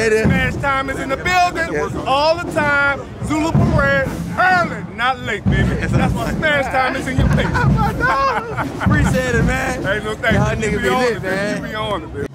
later. Smash Time is in the building all the time. Zulu Parade, early, not late, baby. That's why Smash Time is in your face. Appreciate it, man. Hey, no thanks. Y'all niggas be lit, man. You be on it, baby.